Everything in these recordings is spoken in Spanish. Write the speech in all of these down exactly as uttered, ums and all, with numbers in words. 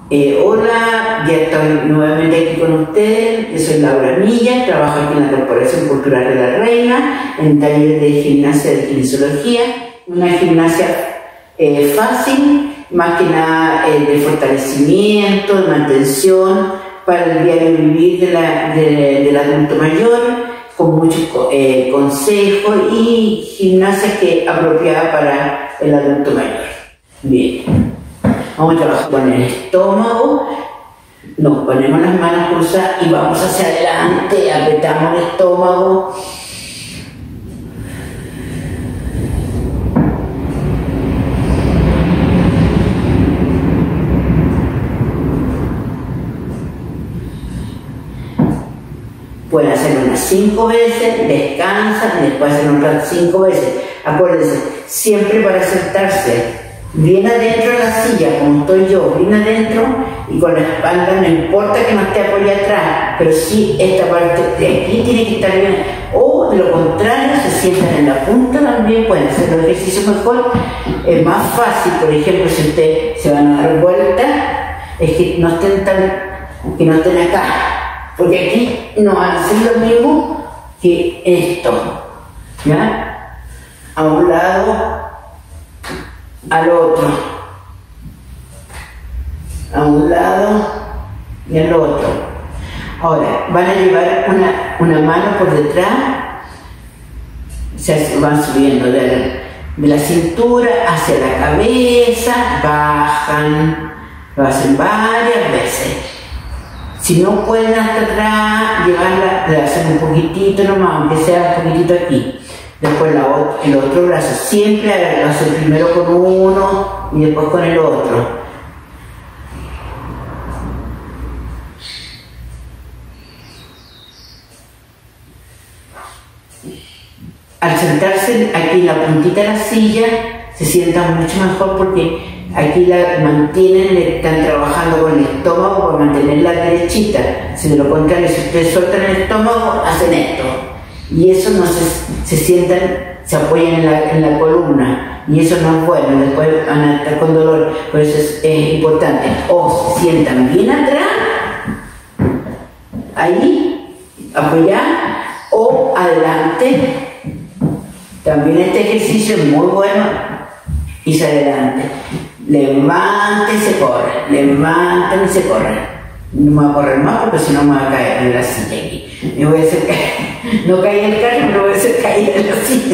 Eh, hola, ya estoy nuevamente aquí con ustedes. Yo soy Laura Milla, trabajo aquí en la Corporación Cultural de la Reina, en taller de gimnasia de kinesiología, una gimnasia eh, fácil, más que nada eh, de fortalecimiento, de mantención para el diario vivir de la, de, del adulto mayor, con muchos eh, consejos y gimnasia que es apropiada para el adulto mayor. Bien. Vamos a trabajar con el estómago, nos ponemos las manos cruzadas y vamos hacia adelante, apretamos el estómago. Pueden hacerlo unas cinco veces, descansan, después hacen otras cinco veces. Acuérdense, siempre para sentarse bien adentro de la silla, como estoy yo, bien adentro y con la espalda, no importa que no esté apoyada atrás, pero sí esta parte de aquí tiene que estar bien. O de lo contrario, se sientan en la punta también, pueden hacer los ejercicios mejor. Es más fácil, por ejemplo, si ustedes se van a dar vuelta, es que no estén tan, que no estén acá, porque aquí no hacen lo mismo que esto, ¿ya? A un lado, al otro, a un lado y al otro. Ahora van a llevar una, una mano por detrás, se van subiendo de la, de la cintura hacia la cabeza, bajan, lo hacen varias veces. Si no pueden hasta atrás, llevarla, le hacen un poquitito nomás, aunque sea un poquitito aquí. Después la otra, el otro brazo, siempre lo hacen primero con uno y después con el otro. Al sentarse aquí en la puntita de la silla, se sientan mucho mejor porque aquí la mantienen, le están trabajando con el estómago para mantenerla derechita. Si de lo contrario, si ustedes sueltan el estómago, hacen esto. Y eso no se, se sientan, se apoyan en la, en la columna, y eso no es bueno, después van a estar con dolor. Por eso es, es importante, o se sientan bien atrás, ahí, apoyar, o adelante. También este ejercicio es muy bueno, y se adelante. Levanten y se corren, levanten y se corren. No me voy a correr más porque si no me voy a caer en la silla aquí. Me voy a hacer caer. No caí en el carro, pero voy a hacer caer en la silla.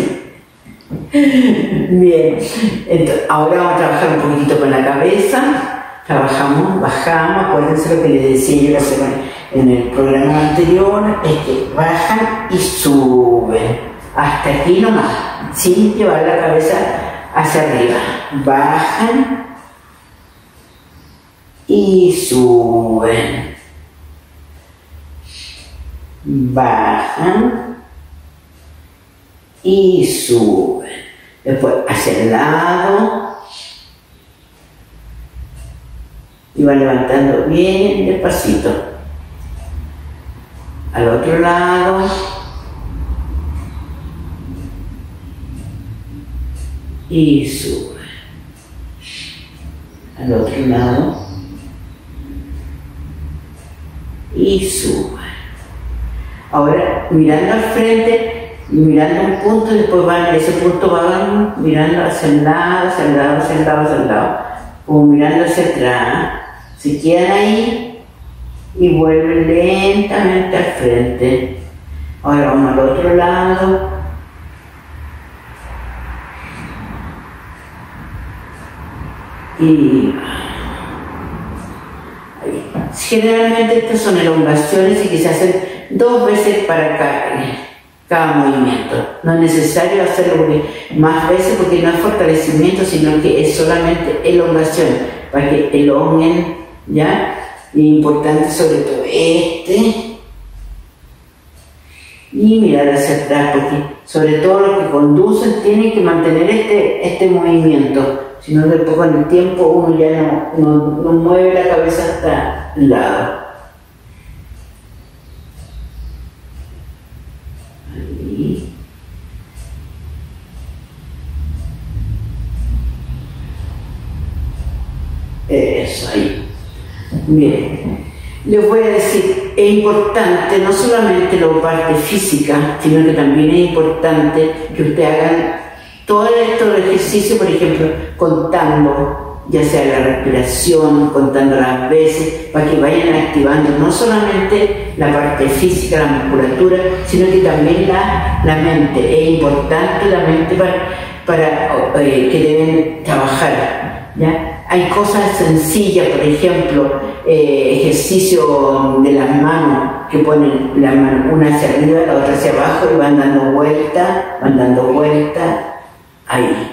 Bien. Entonces, ahora vamos a trabajar un poquitito con la cabeza. Trabajamos, bajamos. Acuérdense lo que les decía yo la semana, en el programa anterior, es que bajan y suben. Hasta aquí nomás, sin llevar la cabeza hacia arriba. Bajan y suben, bajan y suben, después hacia el lado y van levantando bien despacito, al otro lado y suben, al otro lado y suben. Ahora mirando al frente, mirando un punto, y después van, ese punto van mirando hacia el lado, hacia el lado, hacia el lado, hacia el lado, como mirando hacia atrás. Se quedan ahí y vuelven lentamente al frente. Ahora vamos al otro lado. Y generalmente estas son elongaciones y que se hacen dos veces para cada, cada movimiento. No es necesario hacerlo más veces porque no es fortalecimiento, sino que es solamente elongación, para que elonguen, ¿ya? Y es importante sobre todo este. Y mirar hacia atrás, porque sobre todo los que conducen tienen que mantener este, este movimiento. Si no, después con el tiempo uno ya no, no, no mueve la cabeza hasta el lado. Ahí. Eso, ahí. Bien. Les voy a decir, es importante no solamente la parte física, sino que también es importante que ustedes hagan todo estos ejercicios, por ejemplo, contando, ya sea la respiración, contando las veces, para que vayan activando no solamente la parte física, la musculatura, sino que también la, la mente. Es importante la mente para, para eh, que deben trabajar, ¿ya? Hay cosas sencillas, por ejemplo, eh, ejercicio de las manos, que ponen la mano una hacia arriba, la otra hacia abajo y van dando vuelta, van dando vuelta, ahí.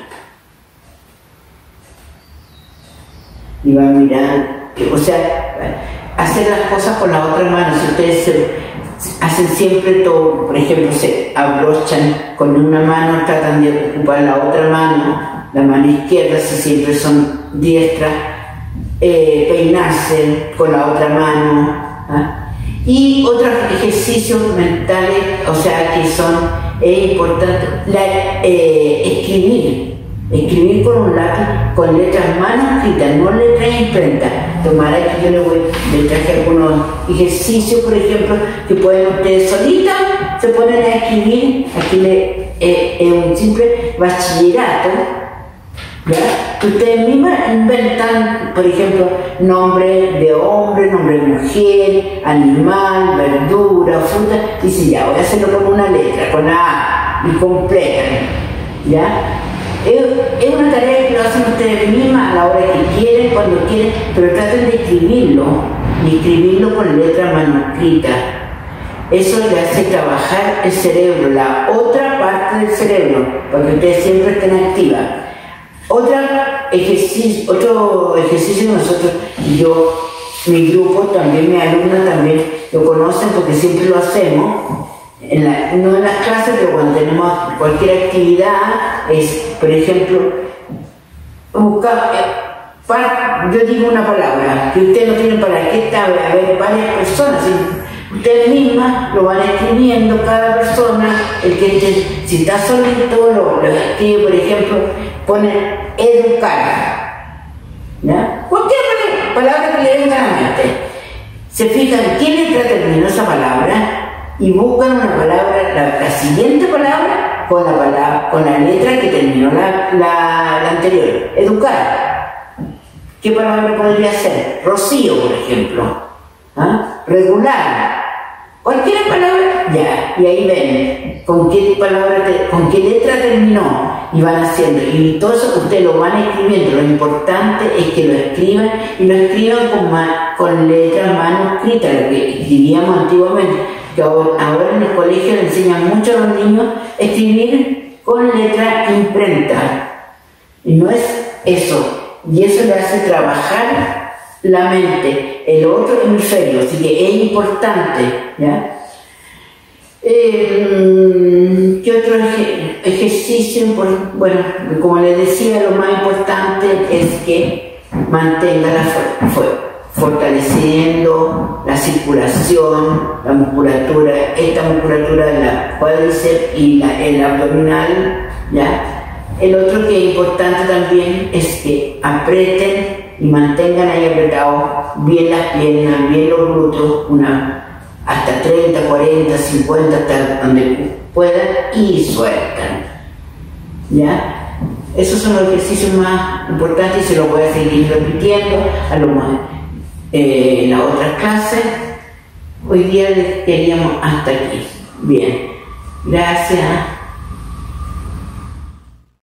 Y van mirando, o sea, hacer las cosas con la otra mano. Si ustedes se, hacen siempre todo, por ejemplo, se abrochan con una mano, tratan de ocupar la otra mano, la mano izquierda, si siempre son diestras, eh, peinarse con la otra mano, ¿ah? Y otros ejercicios mentales, o sea, que son es importante, la, eh, escribir, escribir con un lápiz, con letras manuscritas, no letras imprentas. Tomar aquí, yo le, voy, le traje algunos ejercicios, por ejemplo, que pueden ustedes solitas, se ponen a escribir. Aquí le, eh, es un simple bachillerato, ¿ya? Que ustedes mismas inventan, por ejemplo, nombre de hombre, nombre de mujer, animal, verdura, fruta. Dicen, ya, voy a hacerlo con una letra, con A, y completan, ¿ya? Es, es una tarea que lo hacen ustedes mismas a la hora que quieren, cuando quieren, pero traten de escribirlo, y escribirlo con letra manuscrita. Eso le hace trabajar el cerebro, la otra parte del cerebro, para que ustedes siempre estén activas. Otra ejercicio, otro ejercicio que nosotros, yo, mi grupo, también mi alumna también lo conocen porque siempre lo hacemos, en la, no en las clases, pero cuando tenemos cualquier actividad, es, por ejemplo, buscar, eh, para, yo digo una palabra, que ustedes no tienen para qué estar, a ver, varias personas, ¿sí? Ustedes mismas lo van escribiendo, cada persona, el que esté, si está solito, lo, lo escribe, por ejemplo, pone educar, ¿ya? Cualquier palabra que le venga a la mente. Se fijan qué letra terminó esa palabra y buscan una palabra, la, la siguiente palabra con la, palabra, con la letra que terminó la, la, la anterior. Educar. ¿Qué palabra podría ser? Rocío, por ejemplo. ¿Ah? Regular. Cualquier palabra, ya. Y ahí ven con qué palabra, te, con qué letra terminó. Y van haciendo. Y todo eso ustedes lo van escribiendo. Lo importante es que lo escriban y lo escriban con, ma, con letras manuscritas, lo que escribíamos antiguamente. Que ahora, ahora en el colegio le enseñan mucho a los niños a escribir con letra imprenta. Y no es eso. Y eso le hace trabajar la mente, el otro hemisferio. Así que es importante, ¿ya? Eh, ¿Qué otro ej ejercicio? Bueno, como les decía, lo más importante es que mantenga la fuerza, fortaleciendo la circulación, la musculatura, esta musculatura de la cuádriceps y la, el abdominal, ¿ya? El otro que es importante también es que aprieten y mantengan ahí apretados bien las piernas, bien los glúteos, una hasta treinta, cuarenta, cincuenta, hasta donde puedan, y sueltan, ¿ya? Esos son los ejercicios más importantes y se los voy a seguir repitiendo a lo más eh, en la otra clase. Hoy día les queríamos hasta aquí. Bien, gracias.